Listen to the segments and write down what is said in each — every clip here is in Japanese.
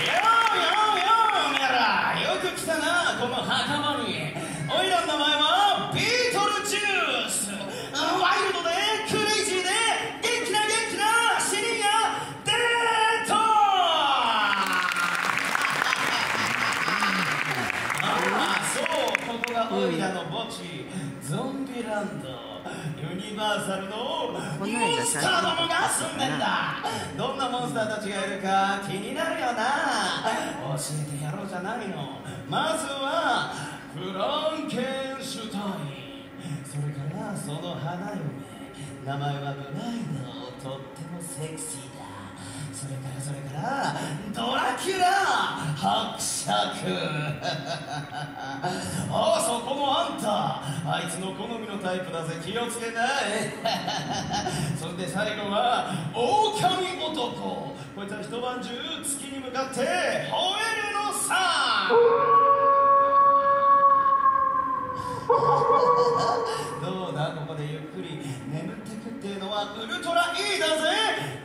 おめえらよく来たなこの袴に。おいらの名前はビートルジュース。ワイルドでクレイジーで元気なシニアデート。そうここがおいらの墓地ゾンビランド。ユニバーサルのモンスターどもが住んでんだ。どんなモンスターたちがいるか気になるよな。教えてやろうじゃないの。まずはフランケンシュタイン。それからその花嫁、名前はブライド。とってもセクシーだ。それからドラキュラ伯爵。そこのあんた、あいつの好みのタイプだぜ、気をつけない。そんで最後は狼男。こいつは一晩中月に向かって吠えるのさ。どうだ、ここでゆっくり眠ってくっていうのはウルトラいいだぜ。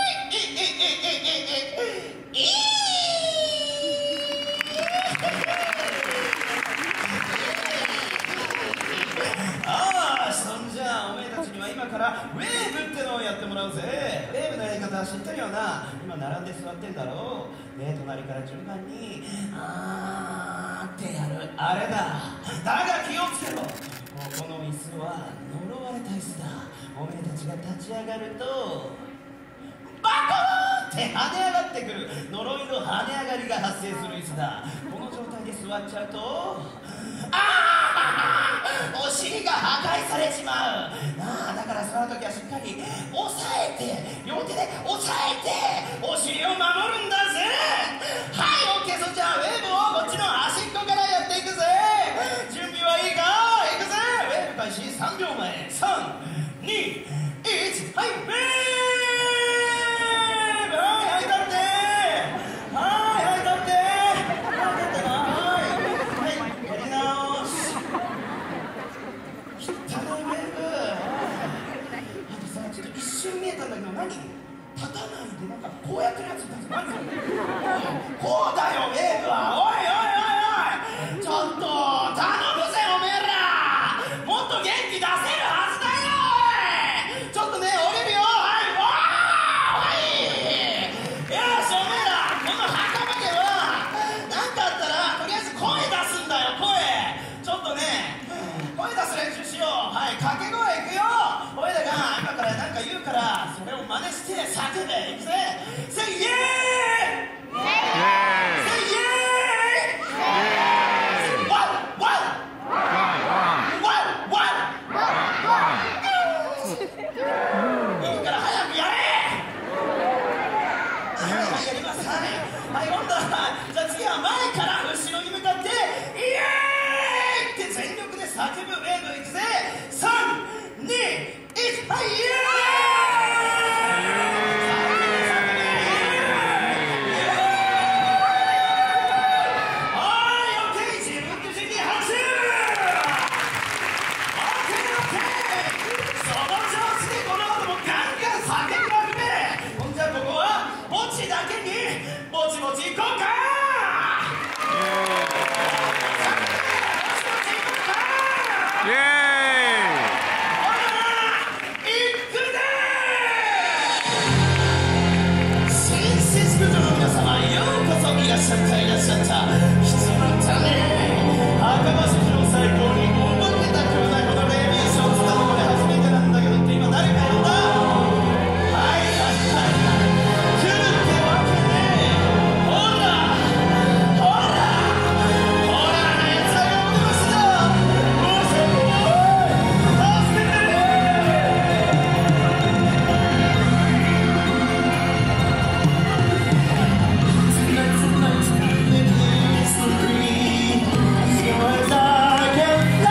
そんじゃおめえたちには今からウェーブってのをやってもらうぜ。ウェーブのやり方知ってるよな。今並んで座ってんだろう。で隣から順番にってやるあれだ。だが気をつけろ。この椅子は呪われた椅子だ。おめえたちが立ち上がるとバコーンって跳ね上がってくる呪いの跳ね上がりが発生する椅子だ。この状態で座っちゃうとお尻が破壊されちまうなあ。だからその時はしっかり押さえて、両手で押さえてお尻を守るんだぜ。はい、オッケー。そんじゃあウェーブをこっちの端っこからやっていくぜ。準備はいいか。いくぜ。ウェーブ開始3秒前。3、2、1、はい、ウェーブ。はい、立って。はい、立って。はい、立ってな。はい、やり直し。汚いウェーブ。あとさ、ちょっと一瞬見えたんだけど、何立たないでなんかこうやってるやついたぞ。何それ。こうだよウェーブは。おいおいおいおい、ちょっと頼むぜおめえら。もっと元気出せるはずだよ。おいちょっとね、降りるよ。はい、よしおめえら、この袴では何かあったらとりあえず声出すんだよ。声ちょっとね、声出す練習しよう。はい、掛け声いくよ。俺らが今から何か言うからそれを真似して叫べ。いくぜ。せいイエーイ。せいイエーイ。ワンワンワンワン。いいから早くやれ。はい、やります。はい、今度はじゃあ次は前から後ろに向かってイエーイって全力で叫ぶウェーブ。いくぜ。3、2、1、はい、イエーイ。いらっしゃった。七の種袴式の最高にお化けたくはないこのレビーション。つったところで初めてなんだけどって今誰か呼んだ。はいはいはいはい、来るってわけね。ほらほらほらあいつは呼んでました。もうそこ助けて。As I get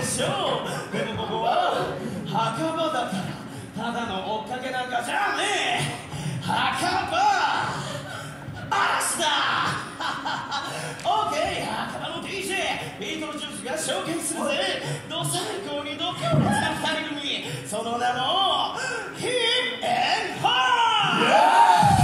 しょう。でもここは墓場だから、ただの追っかけなんかじゃねえ。墓場嵐だ。オーケー、墓場の DJ ビートルジュースが紹介するぜ。ど最高に度胸な二人組、その名もヒップ&ホー。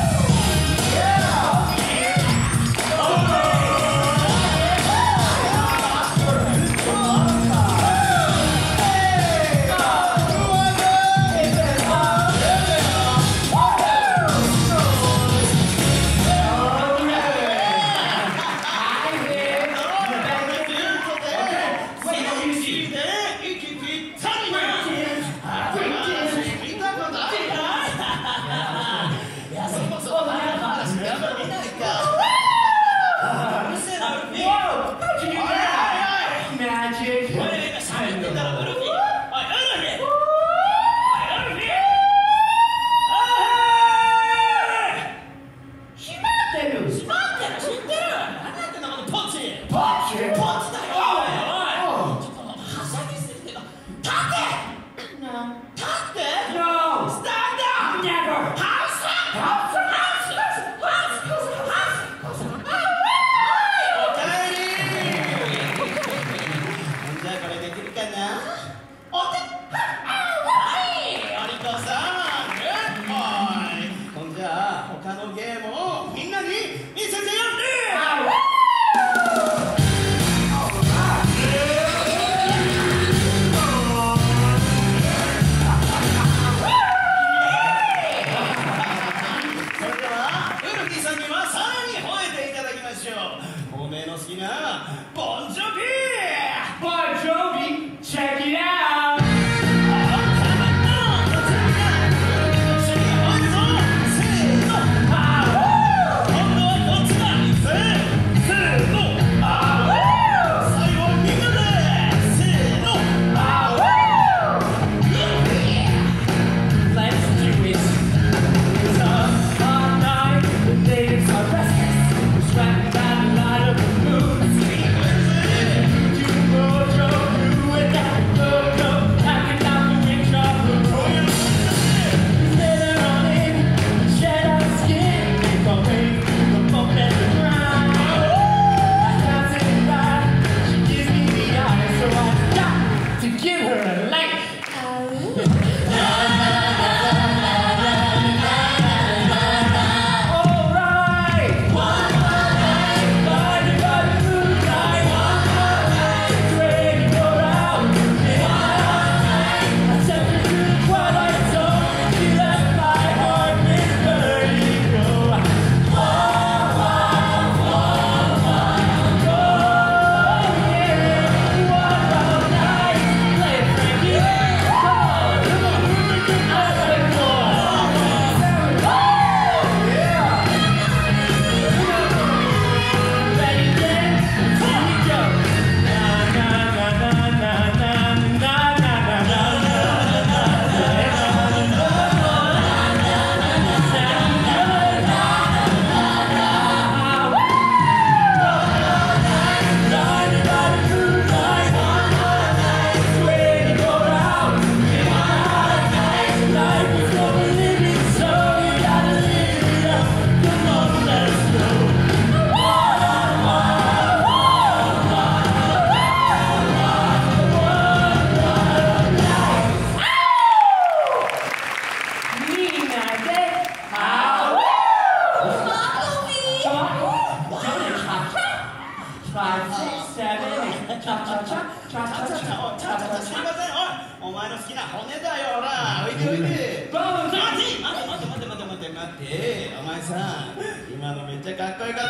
おめえの好きなボンジョビー。ボンジョビー、チェックイットアウト。お前の好きな骨だよ、ほら、おいでおいで。待ってお前さ、今のめっちゃかっこよかったぜ。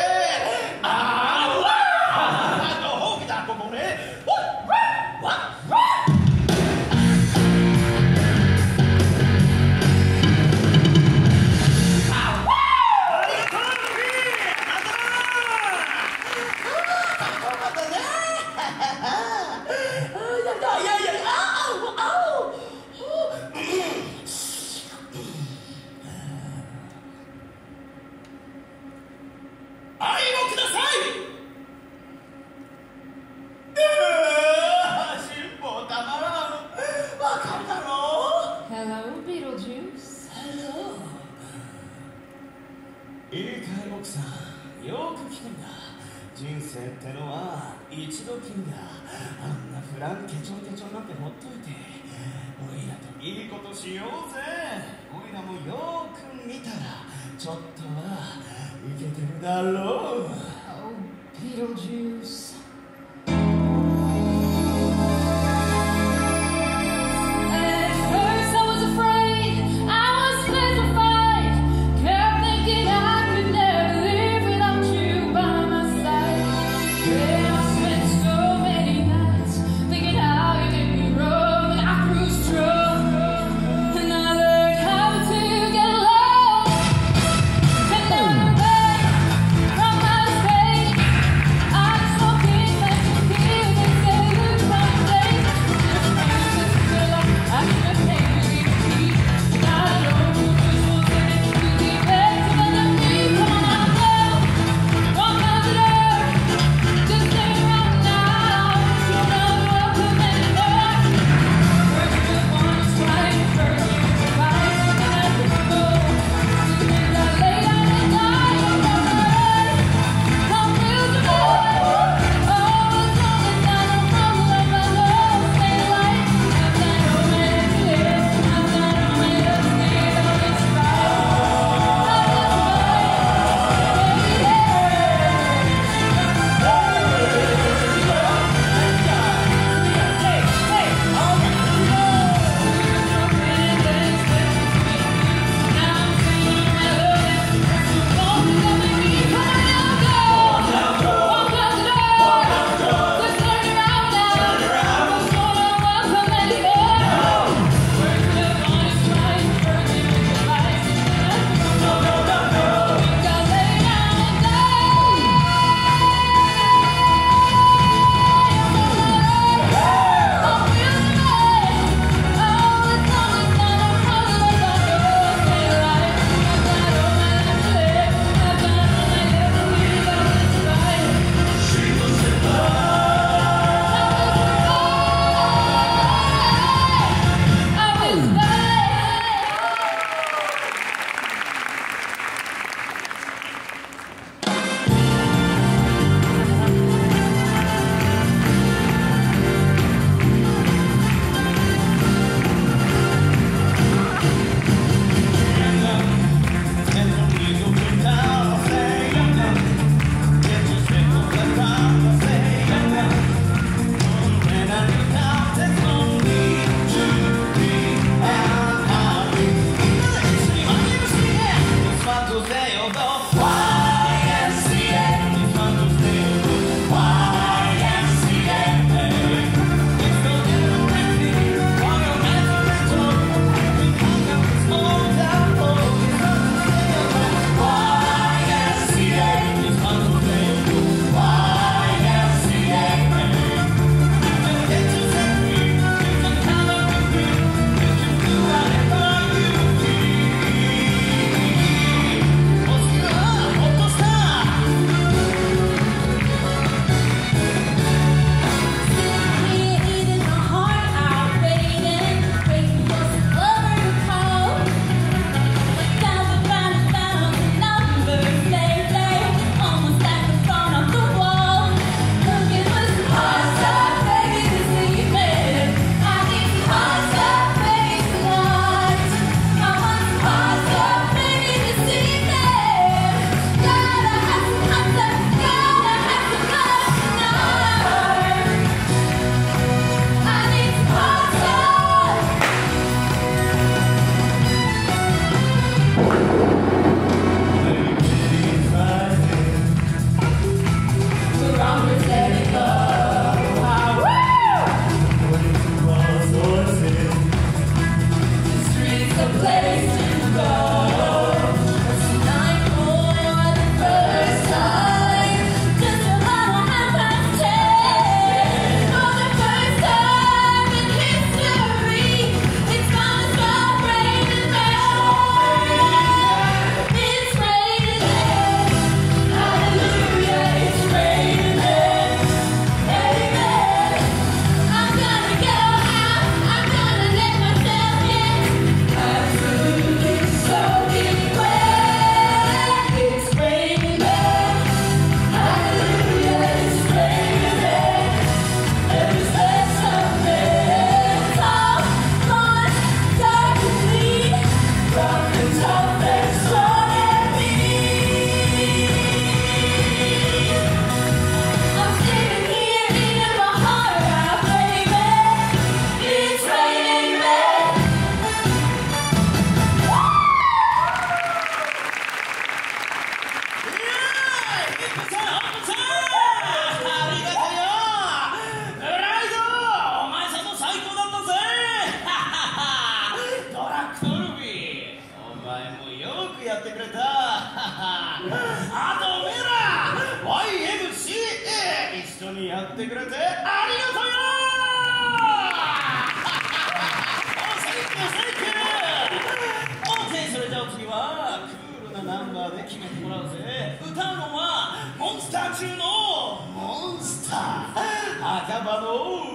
ほうきだ、ここね。愛をください。 奥さん、よく聞くんだ。人生ってのは一度きりだ。あんなフランケチョンケチョンなんてほっといて、おいらといいことしようぜ。おいらもよく見たらちょっとはイケてるだろう。ビートルジュース。 So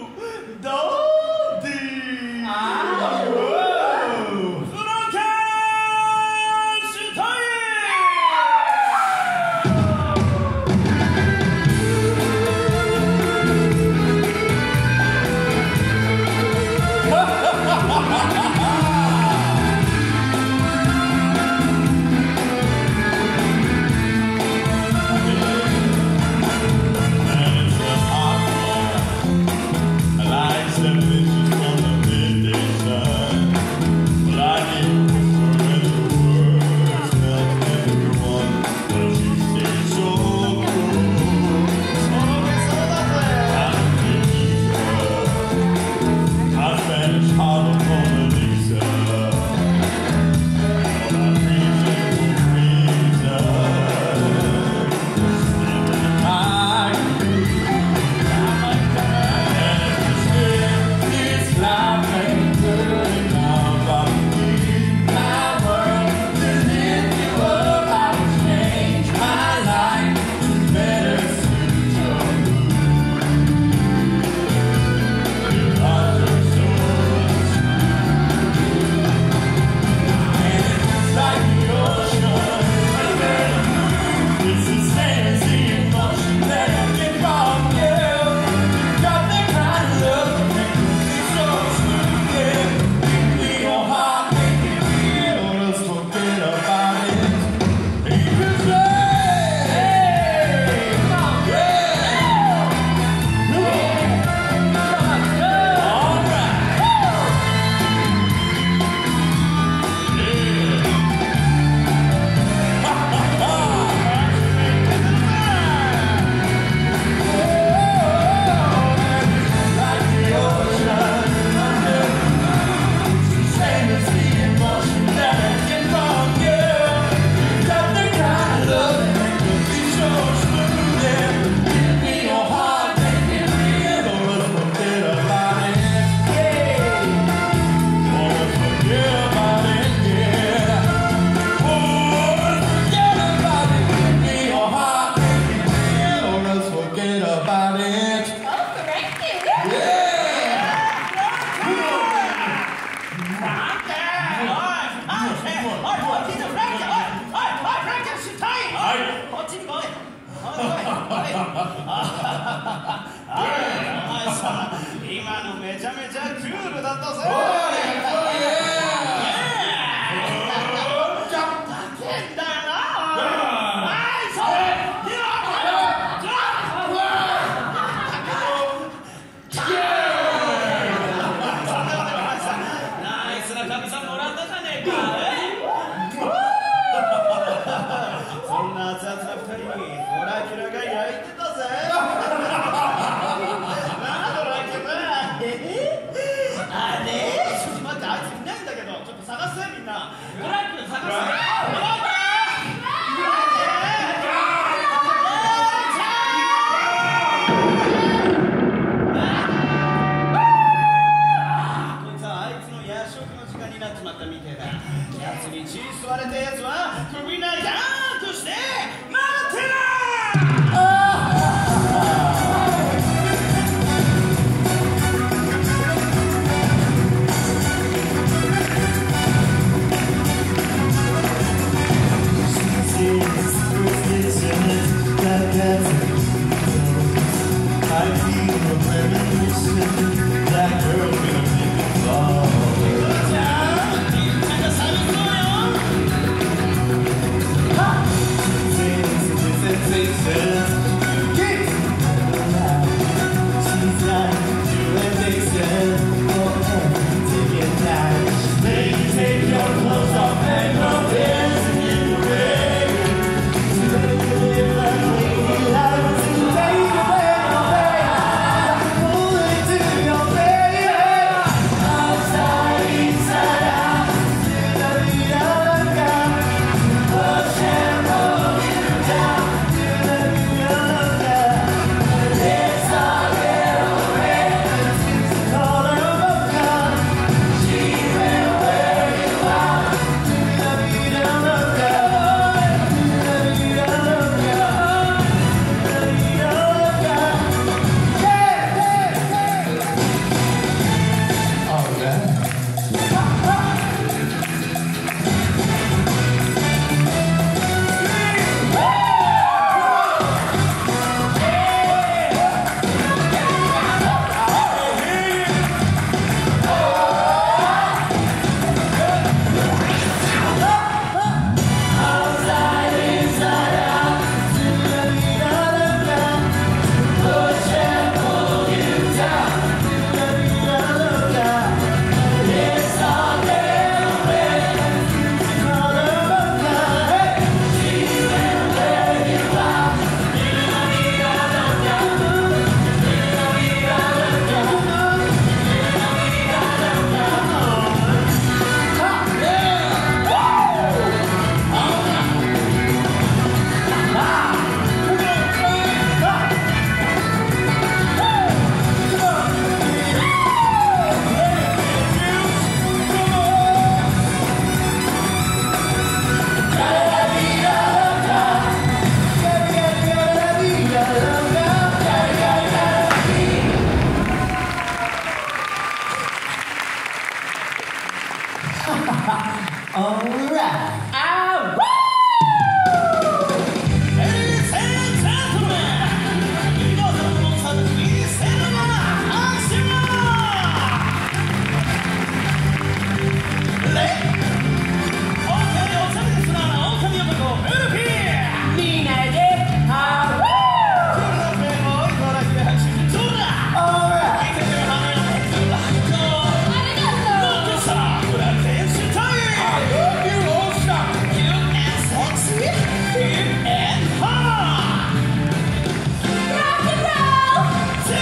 ダンディーフランケンシュタイン今のめちゃめちゃクールだったぜ。